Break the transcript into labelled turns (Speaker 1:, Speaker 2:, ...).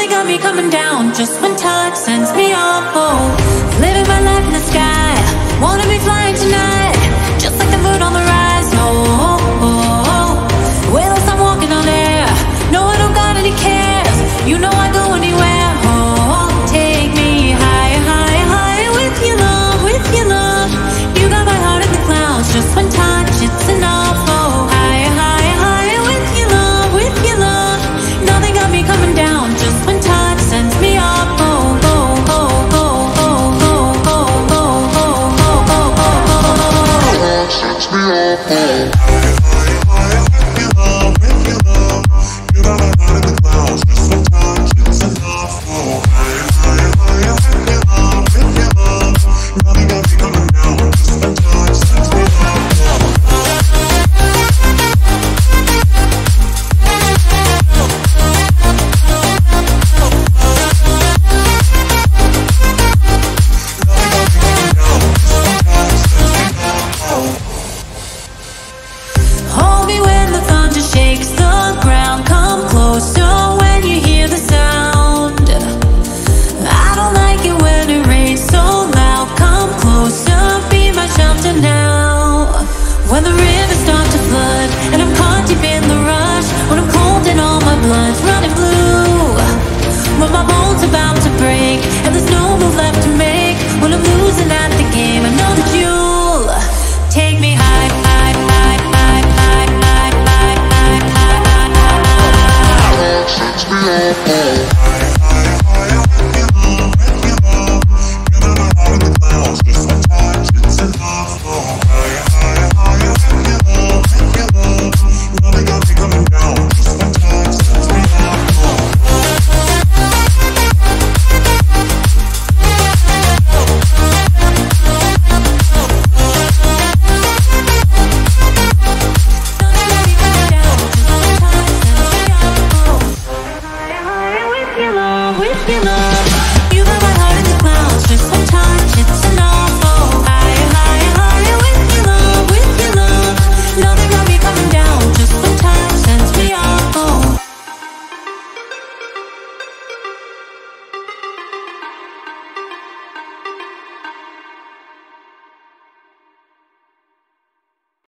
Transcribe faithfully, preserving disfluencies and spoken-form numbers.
Speaker 1: they got me coming down just when touch sends me off. Oh, living my life in the sky, wanna be flying tonight, just like the moon on the rise. Oh, oh, oh, oh. Well, as I'm walking on air, no, I don't got any cares. You know I go anywhere. Oh, take me higher, higher, higher with your love, with your love. You got my heart in the clouds just when touch it's enough. Oh, higher, higher, higher with your love, with your love. Nothing got me coming down just when touch sends me up. Oh, oh, oh, oh, oh, oh, oh, oh, oh, oh, oh, oh, oh. Sends me up. Oh. About to break, and there's no move left to make when I'm losing